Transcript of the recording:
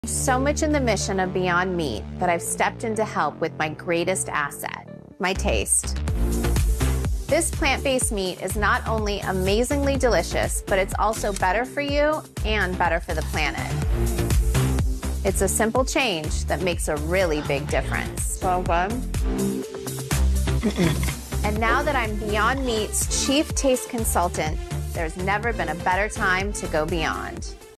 So much in the mission of Beyond Meat that I've stepped in to help with my greatest asset, my taste. This plant-based meat is not only amazingly delicious, but it's also better for you and better for the planet. It's a simple change that makes a really big difference. So good. And now that I'm Beyond Meat's Chief Taste Consultant, there's never been a better time to go beyond.